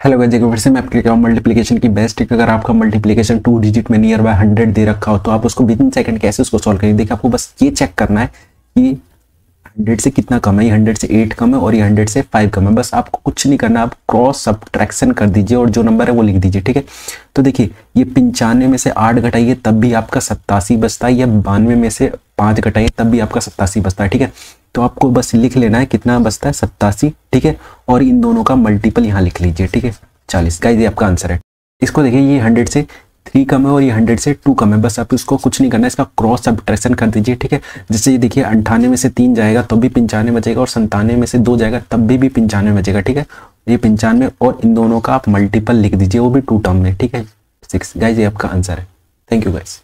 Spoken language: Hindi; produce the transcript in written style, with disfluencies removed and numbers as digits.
हेलो गाइस, देखो फिर से मैं आपके लिए मल्टीप्लिकेशन की बेस्ट ट्रिक। अगर आपका मल्टीप्लिकेशन 2 डिजिट में नियर बाय 100 दे रखा हो तो आप उसको विद इन सेकंड कैसे उसको सॉल्व करेंगे। देखिए, आपको बस ये चेक करना है कि 100 से कितना कम है। ये 100 से 8 कम है और ये 100 से 5 कम है। बस आपको कुछ नहीं करना, आप क्रॉस सब्ट्रैक्शन कर दीजिए और जो नंबर है वो लिख दीजिए। ठीक है, तो देखिए ये 95 में से 8 घटाइए तब भी आपका 87 बचता है, या 92 में से 5 घटाइए तब भी आपका 87 बचता है। ठीक है, तो आपको बस लिख लेना है कितना बचता है, 87। ठीक है, और इन दोनों का मल्टीपल यहाँ लिख लीजिए। ठीक है, 40। गाइस ये आपका आंसर है। इसको देखिए, ये 100 से 3 कम है और ये 100 से 2 कम है। बस आप इसको कुछ नहीं करना है, इसका क्रॉस सब्ट्रैक्शन कर दीजिए। ठीक है, जैसे ये देखिए 98 में से 3 जाएगा तब भी 95 बचेगा, और 97 में से 2 जाएगा तब भी 95 बचेगा। ठीक है, ये 95 और इन दोनों का आप मल्टीपल लिख दीजिए, वो भी 2 टर्म में। ठीक है, 6। गाइस ये आपका आंसर है। Thank you guys.